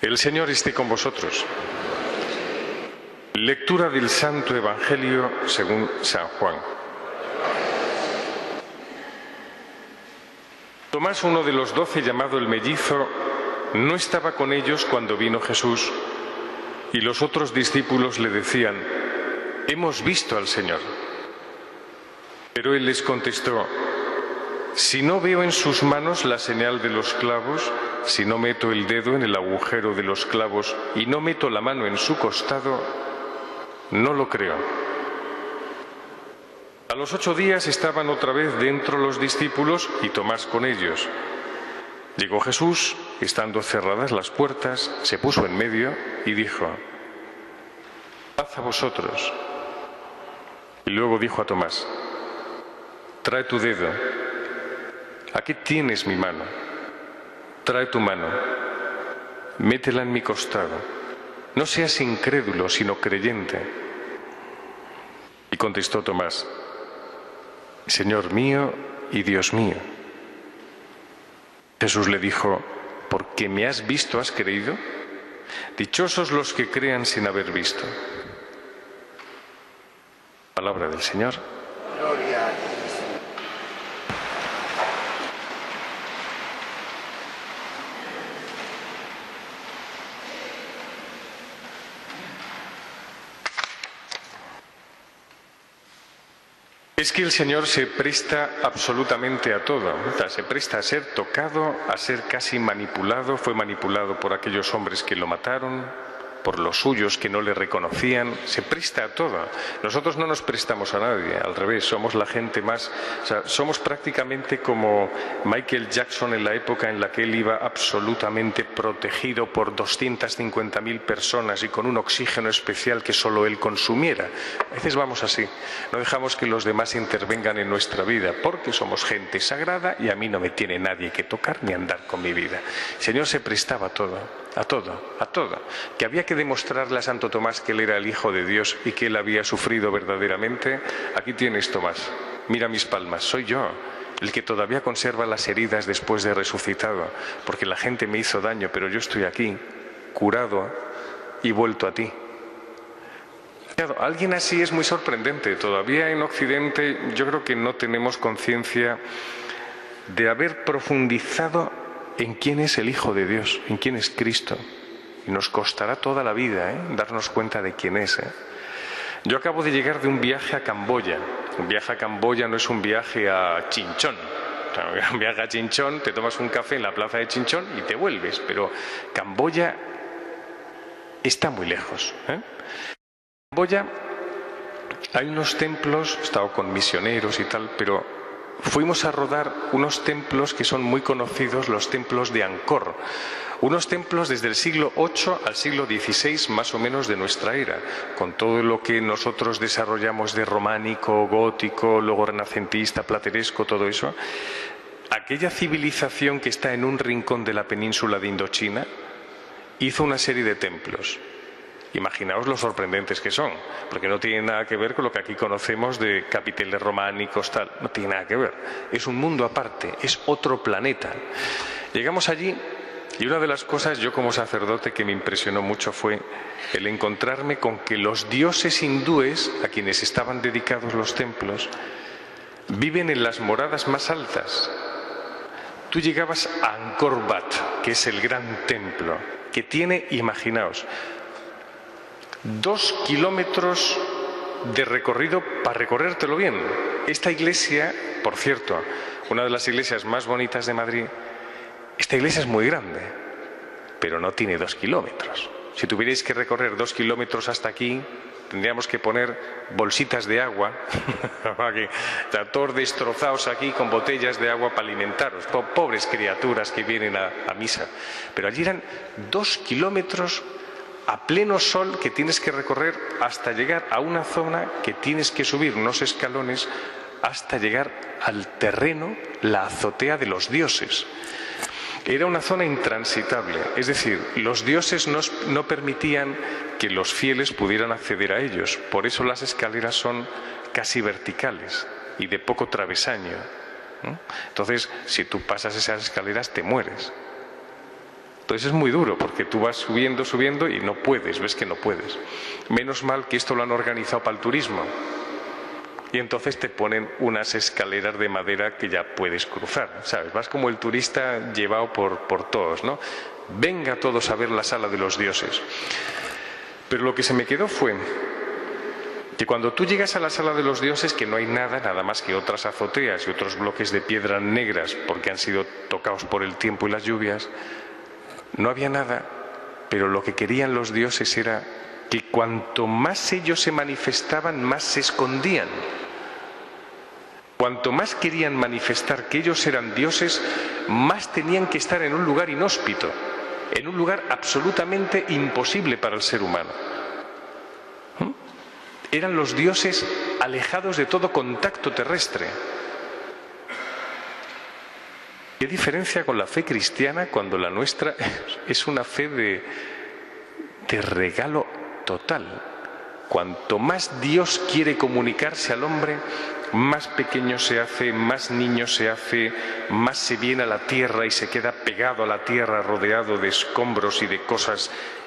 El Señor esté con vosotros. Lectura del Santo Evangelio según San Juan. Tomás, uno de los 12, llamado el Mellizo, no estaba con ellos cuando vino Jesús, y los otros discípulos le decían: «Hemos visto al Señor». Pero él les contestó: «Si no veo en sus manos la señal de los clavos, si no meto el dedo en el agujero de los clavos y no meto la mano en su costado, no lo creo». A los 8 días estaban otra vez dentro los discípulos y Tomás con ellos. Llegó Jesús, estando cerradas las puertas, se puso en medio y dijo: «Paz a vosotros». Y luego dijo a Tomás: «Trae tu dedo. Aquí tienes mi mano. Trae tu mano. Métela en mi costado. No seas incrédulo, sino creyente». Y contestó Tomás: «Señor mío y Dios mío». Jesús le dijo: «¿Porque me has visto, has creído? Dichosos los que crean sin haber visto». Palabra del Señor. Gloria a ti. Es que el Señor se presta absolutamente a todo, se presta a ser tocado, a ser casi manipulado. Fue manipulado por aquellos hombres que lo mataron, por los suyos que no le reconocían. Se presta a todo. Nosotros no nos prestamos a nadie, al revés, somos la gente más... somos prácticamente como Michael Jackson en la época en la que él iba absolutamente protegido por 250.000 personas y con un oxígeno especial que solo él consumiera. A veces vamos así, no dejamos que los demás intervengan en nuestra vida, porque somos gente sagrada y a mí no me tiene nadie que tocar ni andar con mi vida. El Señor se prestaba a todo, a todo, a todo. Que había que demostrarle a Santo Tomás que él era el Hijo de Dios y que él había sufrido verdaderamente. Aquí tienes, Tomás, mira mis palmas, soy yo, el que todavía conserva las heridas después de resucitado, porque la gente me hizo daño, pero yo estoy aquí, curado y vuelto a ti. Alguien así es muy sorprendente. Todavía en Occidente yo creo que no tenemos conciencia de haber profundizado en quién es el Hijo de Dios, en quién es Cristo. Y nos costará toda la vida darnos cuenta de quién es. Yo acabo de llegar de un viaje a Camboya. Un viaje a Camboya no es un viaje a Chinchón. Un viaje a Chinchón, te tomas un café en la plaza de Chinchón y te vuelves. Pero Camboya está muy lejos. En Camboya hay unos templos, he estado con misioneros y tal, pero fuimos a rodar unos templos que son muy conocidos, los templos de Angkor. Unos templos desde el siglo VIII al siglo XVI, más o menos, de nuestra era, con todo lo que nosotros desarrollamos de románico, gótico, luego renacentista, plateresco, todo eso. Aquella civilización que está en un rincón de la península de Indochina hizo una serie de templos. Imaginaos lo sorprendentes que son, porque no tienen nada que ver con lo que aquí conocemos de capiteles románicos, tal. No tiene nada que ver. Es un mundo aparte, es otro planeta. Llegamos allí y una de las cosas, yo como sacerdote, que me impresionó mucho fue el encontrarme con que los dioses hindúes, a quienes estaban dedicados los templos, viven en las moradas más altas. Tú llegabas a Angkor Wat, que es el gran templo, que tiene, imaginaos, 2 kilómetros de recorrido para recorrértelo bien. Esta iglesia, por cierto, una de las iglesias más bonitas de Madrid, esta iglesia es muy grande, pero no tiene 2 kilómetros. Si tuvierais que recorrer 2 kilómetros hasta aquí, tendríamos que poner bolsitas de agua, todos destrozados aquí con botellas de agua para alimentaros, pobres criaturas que vienen a misa. Pero allí eran 2 kilómetros a pleno sol que tienes que recorrer hasta llegar a una zona que tienes que subir unos escalones hasta llegar al terreno, la azotea de los dioses. Era una zona intransitable, es decir, los dioses no permitían que los fieles pudieran acceder a ellos. Por eso las escaleras son casi verticales y de poco travesaño. Entonces, si tú pasas esas escaleras, te mueres. Entonces es muy duro, porque tú vas subiendo, subiendo y no puedes, ves que no puedes. Menos mal que esto lo han organizado para el turismo. Y entonces te ponen unas escaleras de madera que ya puedes cruzar, ¿sabes? Vas como el turista llevado por todos, ¿no? Venga todos a ver la sala de los dioses. Pero lo que se me quedó fue que cuando tú llegas a la sala de los dioses, que no hay nada más que otras azoteas y otros bloques de piedras negras porque han sido tocados por el tiempo y las lluvias, no había nada, pero lo que querían los dioses era que cuanto más ellos se manifestaban, más se escondían. Cuanto más querían manifestar que ellos eran dioses, más tenían que estar en un lugar inhóspito, en un lugar absolutamente imposible para el ser humano. Eran los dioses alejados de todo contacto terrestre. ¿Qué diferencia con la fe cristiana cuando la nuestra es una fe de regalo total? Cuanto más Dios quiere comunicarse al hombre, más pequeño se hace, más niño se hace, más se viene a la tierra y se queda pegado a la tierra, rodeado de escombros y de cosas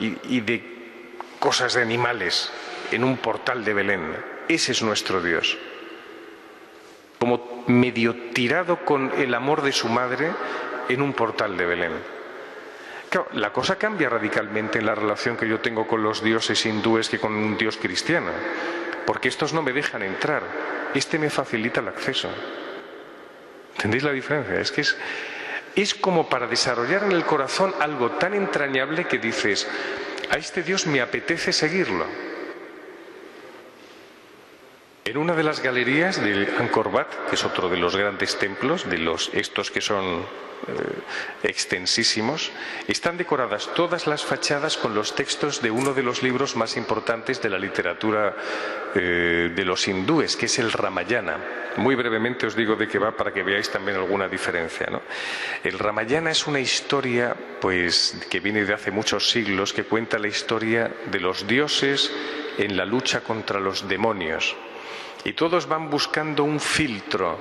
de animales en un portal de Belén. Ese es nuestro Dios. Como medio tirado con el amor de su madre en un portal de Belén. Claro, la cosa cambia radicalmente en la relación que yo tengo con los dioses hindúes que con un dios cristiano, porque estos no me dejan entrar, este me facilita el acceso. ¿Entendéis la diferencia? Es que es como para desarrollar en el corazón algo tan entrañable que dices, a este Dios me apetece seguirlo. En una de las galerías de Angkor Wat, que es otro de los grandes templos, estos que son extensísimos, están decoradas todas las fachadas con los textos de uno de los libros más importantes de la literatura de los hindúes, que es el Ramayana. Muy brevemente os digo de qué va para que veáis también alguna diferencia, ¿no? El Ramayana es una historia, pues, que viene de hace muchos siglos, que cuenta la historia de los dioses en la lucha contra los demonios. Y todos van buscando un filtro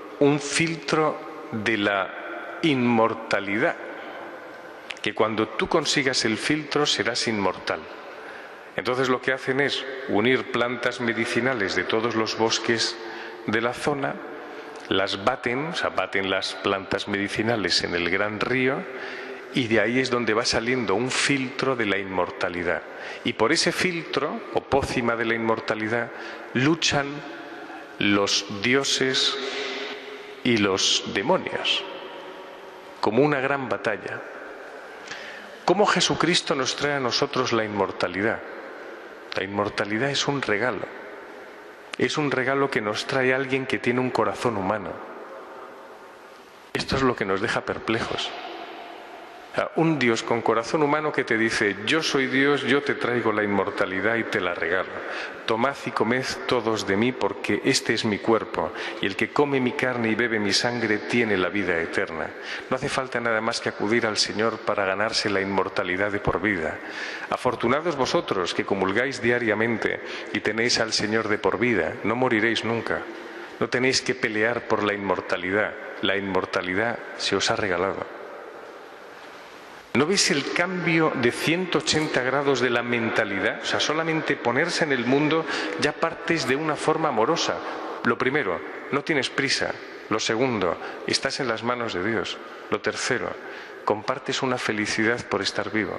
de la inmortalidad, que cuando tú consigas el filtro serás inmortal. Entonces lo que hacen es unir plantas medicinales de todos los bosques de la zona, las baten las plantas medicinales en el gran río, y de ahí es donde va saliendo un filtro de la inmortalidad. Y por ese filtro, o pócima de la inmortalidad, luchan los dioses y los demonios, como una gran batalla. ¿Cómo Jesucristo nos trae a nosotros la inmortalidad? La inmortalidad es un regalo. Es un regalo que nos trae alguien que tiene un corazón humano. Esto es lo que nos deja perplejos. Un Dios con corazón humano que te dice, yo soy Dios, yo te traigo la inmortalidad y te la regalo. Tomad y comed todos de mí, porque este es mi cuerpo, y el que come mi carne y bebe mi sangre tiene la vida eterna. No hace falta nada más que acudir al Señor para ganarse la inmortalidad de por vida. Afortunados vosotros que comulgáis diariamente y tenéis al Señor de por vida, no moriréis nunca. No tenéis que pelear por la inmortalidad se os ha regalado. ¿No veis el cambio de 180 grados de la mentalidad? O sea, solamente ponerse en el mundo ya partes de una forma amorosa. Lo primero, no tienes prisa. Lo segundo, estás en las manos de Dios. Lo tercero, compartes una felicidad por estar vivo.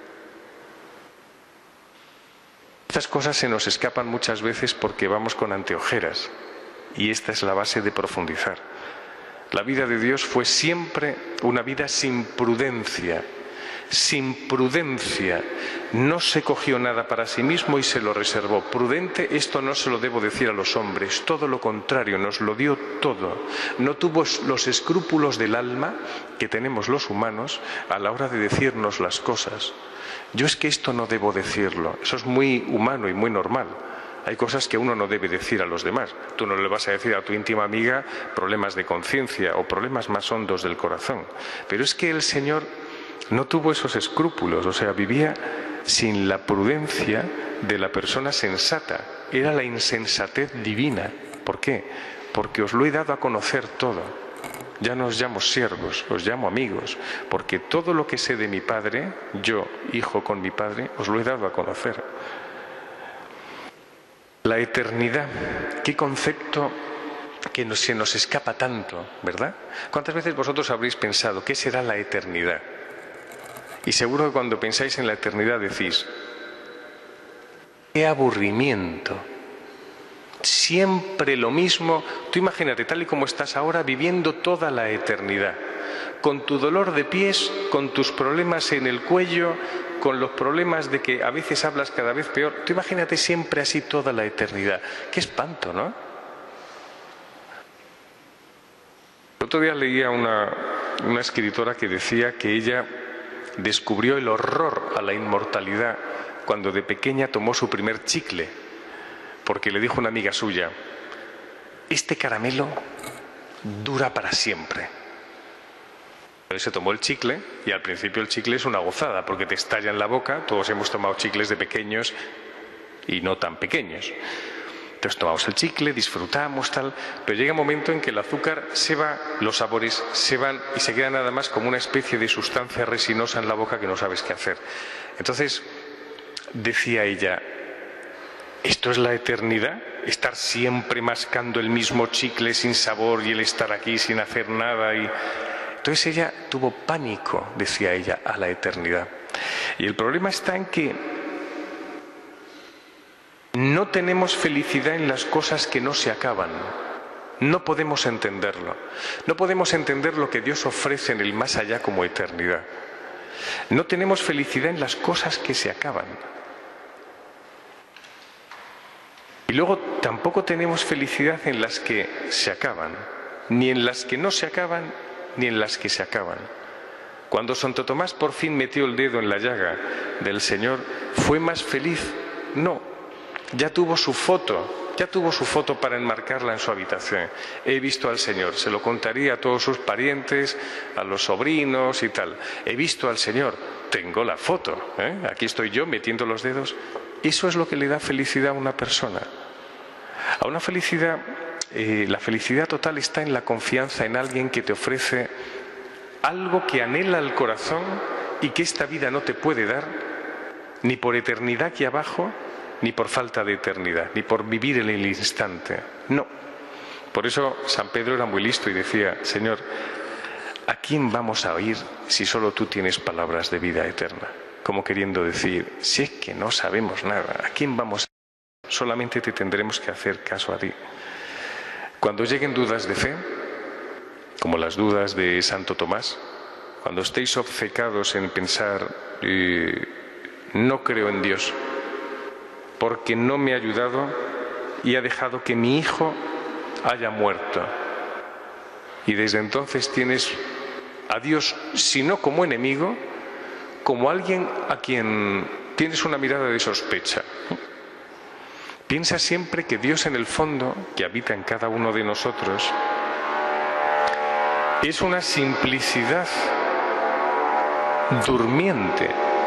Estas cosas se nos escapan muchas veces porque vamos con anteojeras. Y esta es la base de profundizar. La vida de Dios fue siempre una vida sin prudencia. Sin prudencia. No se cogió nada para sí mismo y se lo reservó. Prudente, esto no se lo debo decir a los hombres, todo lo contrario, nos lo dio todo. No tuvo los escrúpulos del alma que tenemos los humanos a la hora de decirnos las cosas. Yo es que esto no debo decirlo, eso es muy humano y muy normal. Hay cosas que uno no debe decir a los demás. Tú no le vas a decir a tu íntima amiga problemas de conciencia o problemas más hondos del corazón. Pero es que el Señor no tuvo esos escrúpulos, o sea, vivía sin la prudencia de la persona sensata. Era la insensatez divina. ¿Por qué? Porque os lo he dado a conocer todo. Ya no os llamo siervos, os llamo amigos, porque todo lo que sé de mi Padre, yo, hijo con mi Padre, os lo he dado a conocer. La eternidad, qué concepto que se nos escapa tanto, ¿verdad? ¿Cuántas veces vosotros habréis pensado qué será la eternidad? Y seguro que cuando pensáis en la eternidad decís, qué aburrimiento. Siempre lo mismo. Tú imagínate, tal y como estás ahora, viviendo toda la eternidad, con tu dolor de pies, con tus problemas en el cuello, con los problemas de que a veces hablas cada vez peor. Tú imagínate siempre así toda la eternidad. Qué espanto, ¿no? El otro día leía una escritora que decía que ella descubrió el horror a la inmortalidad cuando de pequeña tomó su primer chicle, porque le dijo una amiga suya, este caramelo dura para siempre. Pero se tomó el chicle y al principio el chicle es una gozada porque te estalla en la boca. Todos hemos tomado chicles de pequeños y no tan pequeños. Entonces tomamos el chicle, disfrutamos, tal, pero llega un momento en que el azúcar se va, los sabores se van y se queda nada más como una especie de sustancia resinosa en la boca que no sabes qué hacer. Entonces, decía ella, ¿esto es la eternidad? ¿Estar siempre mascando el mismo chicle sin sabor y el estar aquí sin hacer nada? Entonces ella tuvo pánico, decía ella, a la eternidad. Y el problema está en que no tenemos felicidad en las cosas que no se acaban. No podemos entenderlo. No podemos entender lo que Dios ofrece en el más allá como eternidad. No tenemos felicidad en las cosas que se acaban. Y luego tampoco tenemos felicidad en las que se acaban, ni en las que no se acaban, ni en las que se acaban. Cuando Santo Tomás por fin metió el dedo en la llaga del Señor, ¿fue más feliz? No. Ya tuvo su foto para enmarcarla en su habitación. He visto al Señor, se lo contaría a todos sus parientes, a los sobrinos y tal. He visto al Señor, tengo la foto, aquí estoy yo metiendo los dedos. Eso es lo que le da felicidad a una persona. A una felicidad, la felicidad total está en la confianza en alguien que te ofrece algo que anhela el corazón y que esta vida no te puede dar, ni por eternidad aquí abajo, ni por falta de eternidad, ni por vivir en el instante. No. Por eso San Pedro era muy listo y decía, Señor, ¿a quién vamos a oír si solo tú tienes palabras de vida eterna? Como queriendo decir, si es que no sabemos nada, ¿a quién vamos a oír? Solamente te tendremos que hacer caso a ti. Cuando lleguen dudas de fe, como las dudas de Santo Tomás, cuando estéis obcecados en pensar, no creo en Dios, porque no me ha ayudado y ha dejado que mi hijo haya muerto. Y desde entonces tienes a Dios, si no como enemigo, como alguien a quien tienes una mirada de sospecha. Piensa siempre que Dios en el fondo, que habita en cada uno de nosotros, es una simplicidad durmiente.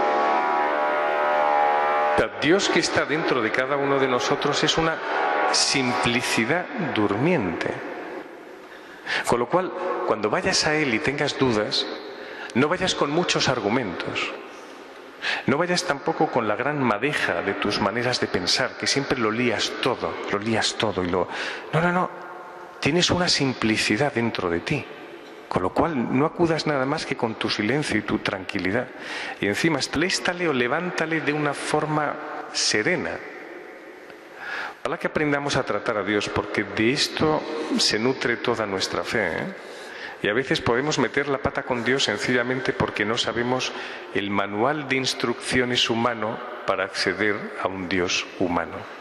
Dios que está dentro de cada uno de nosotros es una simplicidad durmiente. Con lo cual, cuando vayas a Él y tengas dudas, no vayas con muchos argumentos. No vayas tampoco con la gran madeja de tus maneras de pensar, que siempre lo lías todo No. Tienes una simplicidad dentro de ti. Con lo cual, no acudas nada más que con tu silencio y tu tranquilidad. Y encima, estéstale o levántale de una forma serena. Ojalá que aprendamos a tratar a Dios, porque de esto se nutre toda nuestra fe, Y a veces podemos meter la pata con Dios sencillamente porque no sabemos el manual de instrucciones humano para acceder a un Dios humano.